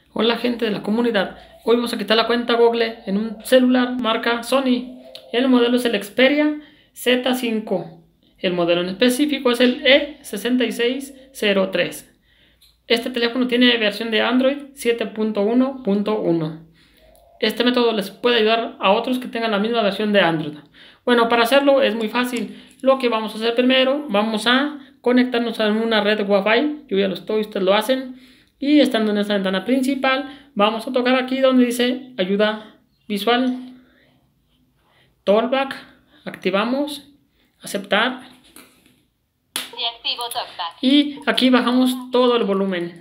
Hola gente de la comunidad, hoy vamos a quitar la cuenta Google en un celular marca Sony. El modelo es el Xperia Z5. El modelo en específico es el E6603. Este teléfono tiene versión de Android 7.1.1. Este método les puede ayudar a otros que tengan la misma versión de Android. Bueno, para hacerlo es muy fácil. Lo que vamos a hacer primero, vamos a conectarnos a una red Wi-Fi. Yo ya lo estoy, ustedes lo hacen. Y estando en esta ventana principal, vamos a tocar aquí donde dice ayuda visual, Talkback, activamos, aceptar. Y aquí bajamos todo el volumen.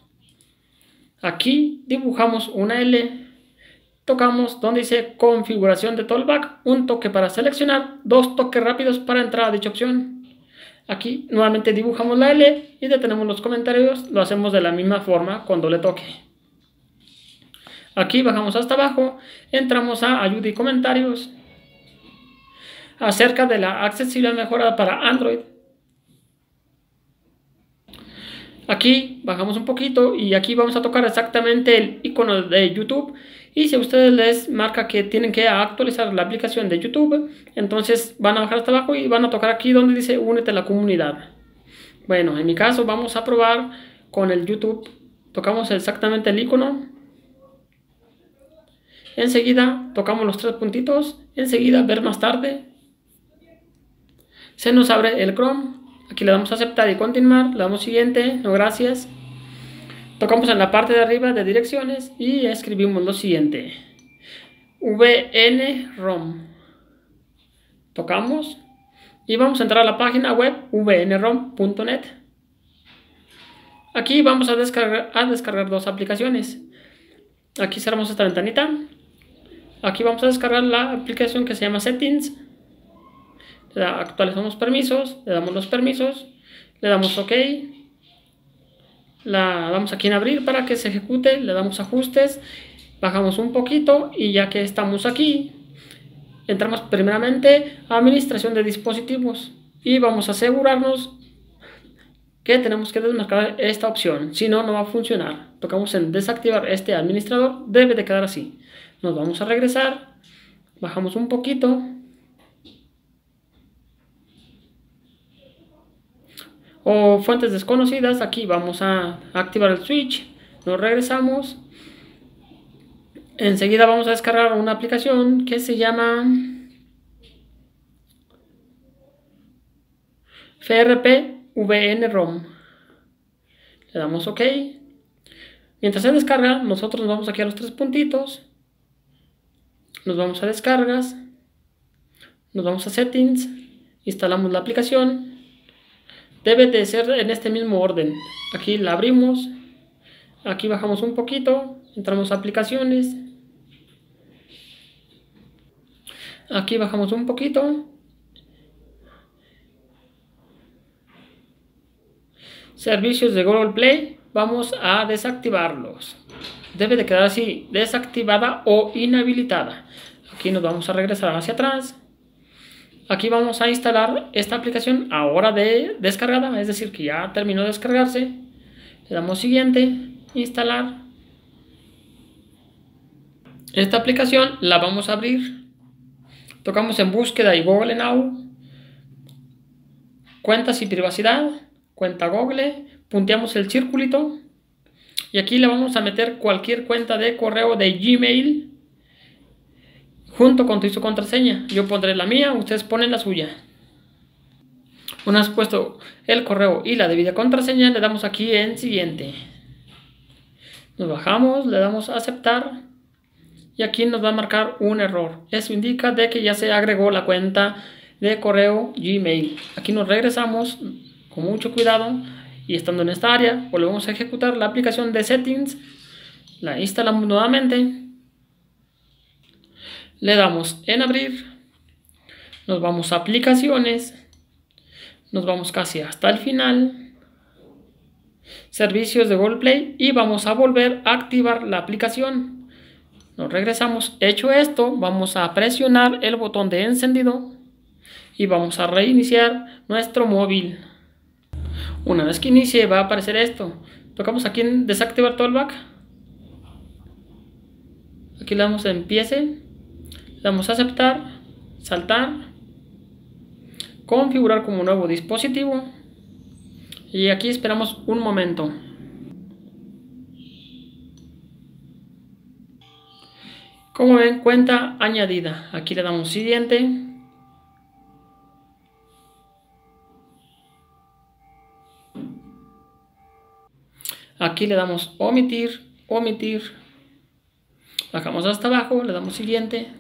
Aquí dibujamos una L. Tocamos donde dice configuración de Talkback, un toque para seleccionar, dos toques rápidos para entrar a dicha opción. Aquí nuevamente dibujamos la L y detenemos los comentarios, lo hacemos de la misma forma con doble toque. Aquí bajamos hasta abajo, entramos a ayuda y comentarios acerca de la accesibilidad mejorada para Android. Aquí bajamos un poquito y aquí vamos a tocar exactamente el icono de YouTube. Y si a ustedes les marca que tienen que actualizar la aplicación de YouTube, entonces van a bajar hasta abajo y van a tocar aquí donde dice únete a la comunidad. Bueno, en mi caso vamos a probar con el YouTube. Tocamos exactamente el icono. Enseguida tocamos los tres puntitos. Enseguida ver más tarde. Se nos abre el Chrome. Aquí le damos a aceptar y continuar, le damos siguiente, no gracias. Tocamos en la parte de arriba de direcciones y escribimos lo siguiente: VNROM. Tocamos y vamos a entrar a la página web vnrom.net. Aquí vamos a descargar dos aplicaciones. Aquí cerramos esta ventanita. Aquí vamos a descargar la aplicación que se llama Settings. Actualizamos permisos, le damos los permisos, le damos OK, la damos aquí en abrir para que se ejecute, le damos ajustes, bajamos un poquito y ya que estamos aquí, entramos primeramente a administración de dispositivos y vamos a asegurarnos que tenemos que desmarcar esta opción, si no, no va a funcionar. Tocamos en desactivar este administrador, debe de quedar así. Nos vamos a regresar, bajamos un poquito. O fuentes desconocidas, aquí vamos a activar el switch, nos regresamos, enseguida vamos a descargar una aplicación que se llama FRP VNROM, le damos OK. Mientras se descarga, nosotros nos vamos aquí a los tres puntitos, nos vamos a descargas, nos vamos a settings, instalamos la aplicación. Debe de ser en este mismo orden. Aquí la abrimos, aquí bajamos un poquito, entramos a aplicaciones, aquí bajamos un poquito, servicios de Google Play, vamos a desactivarlos. Debe de quedar así, desactivada o inhabilitada. Aquí nos vamos a regresar hacia atrás. Aquí vamos a instalar esta aplicación ahora de descargada, es decir, que ya terminó de descargarse. Le damos siguiente, instalar. Esta aplicación la vamos a abrir. Tocamos en búsqueda y Google Now. Cuentas y privacidad, cuenta Google. Punteamos el circulito. Y aquí le vamos a meter cualquier cuenta de correo de Gmail junto con su contraseña. Yo pondré la mía, ustedes ponen la suya. Una vez puesto el correo y la debida contraseña, le damos aquí en siguiente. Nos bajamos, le damos a aceptar y aquí nos va a marcar un error. Eso indica de que ya se agregó la cuenta de correo Gmail. Aquí nos regresamos con mucho cuidado y estando en esta área volvemos a ejecutar la aplicación de settings. La instalamos nuevamente. Le damos en abrir, nos vamos a aplicaciones, nos vamos casi hasta el final, servicios de Google Play y vamos a volver a activar la aplicación. Nos regresamos, hecho esto, vamos a presionar el botón de encendido y vamos a reiniciar nuestro móvil. Una vez que inicie va a aparecer esto, tocamos aquí en desactivar Talkback. Aquí le damos a empiece, le damos a aceptar, saltar, configurar como nuevo dispositivo y aquí esperamos un momento. Como ven, cuenta añadida. Aquí le damos siguiente. Aquí le damos omitir, omitir. Bajamos hasta abajo, le damos siguiente.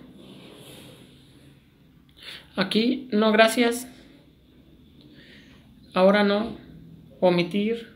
Aquí no gracias. Ahora no. Omitir.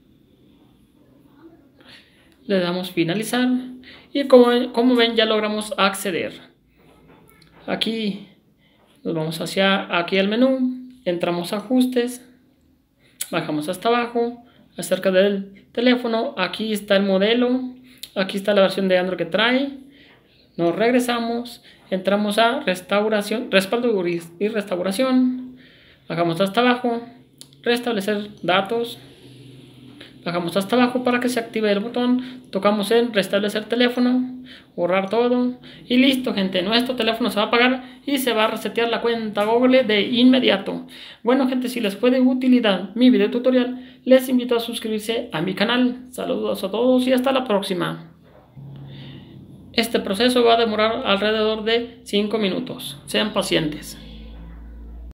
Le damos finalizar. Y como ven, ya logramos acceder. Aquí nos vamos hacia aquí al menú. Entramos a ajustes. Bajamos hasta abajo. Acerca del teléfono, aquí está el modelo, aquí está la versión de Android que trae, nos regresamos, entramos a restauración, respaldo y restauración, bajamos hasta abajo, restablecer datos, bajamos hasta abajo para que se active el botón, tocamos en restablecer teléfono, borrar todo y listo, gente, nuestro teléfono se va a apagar y se va a resetear la cuenta Google de inmediato. Bueno, gente, si les fue de utilidad mi video tutorial, les invito a suscribirse a mi canal. Saludos a todos y hasta la próxima. Este proceso va a demorar alrededor de 5 minutos. Sean pacientes.